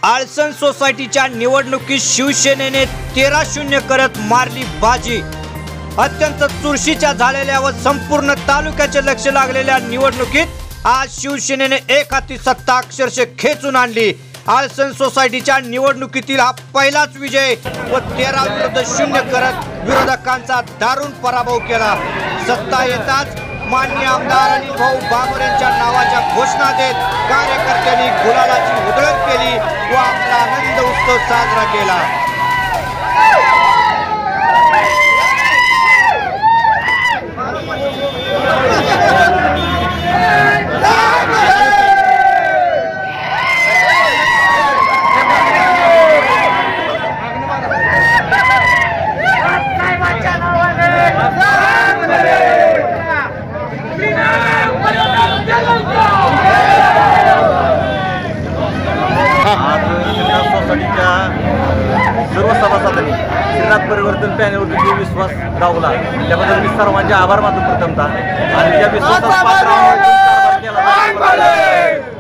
आळसण सोसायटीच्या निवडणुकीत शिवसेनेने 13-0 करत मारली बाजी। अत्यंत चुरशीच्या झालेल्या व संपूर्ण तालुक्याचे लक्ष लागलेल्या निवडणुकीत आज शिवसेनेने एक हाती सत्ता अक्षरशः खेचून आणली। आळसण सोसायटीच्या निवडणुकीतील हा पहिलाच विजय व 13 विरुद्ध 0 करत विरोधकांचा दारुण पराभव केला। सत्ता येताच माननीय आमदार अनिल भाऊ बाबर यांच्या नावाच्या घोषणा देत कार्यकर्त्यांनी गुलालाची उधळण केली व आपला आनंद उत्सव साजरा केला। सर्व सभासदांनी श्रीनाथ परिवर्तन पॅनलवरती जो विश्वास दाखवला त्याबद्दल मी सर्वांचे आभार मानतो प्रथमतः आणि त्या विश्वासात पात्र